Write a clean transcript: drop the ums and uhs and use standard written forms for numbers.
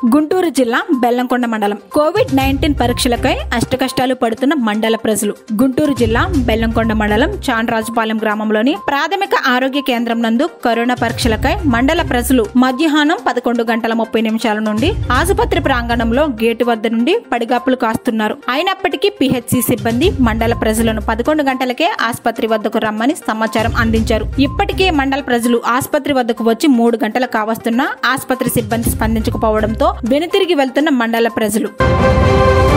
గుంటూరు జిల్లా బెల్లంకొండ మండలం కోవిడ్-19 పరీక్షలకై అష్టకష్టాలు పడుతున్న మండల ప్రజలు. గుంటూరు జిల్లా బెల్లంకొండ మండలం చాండ్రాజుపాలెం గ్రామంలోని ప్రాథమిక ఆరోగ్య కేంద్రం నందు కరోనా పరీక్షలకై మండల ప్రజలు మధ్యాహ్నం 11:30 నుండి ఆసుపత్రి ప్రాంగణంలో గేటు వద్ద నుండి పడిగాపులు కాస్తున్నారు. అయినప్పటికీ పిహెచ్సి సిబ్బంది మండల ప్రజలను 11 గంటలకే ఆసుపత్రి వద్దకు రమ్మని సమాచారం అందించారు. ఇప్పటికే మండల ప్రజలు ఆసుపత్రి వద్దకు వచ్చి 3 గంటలు కావస్తున్నా ఆసుపత్రి సిబ్బంది స్పందించకపోవడంతో వెనుతిరిగి వెళ్తున్న మండల ప్రజలు.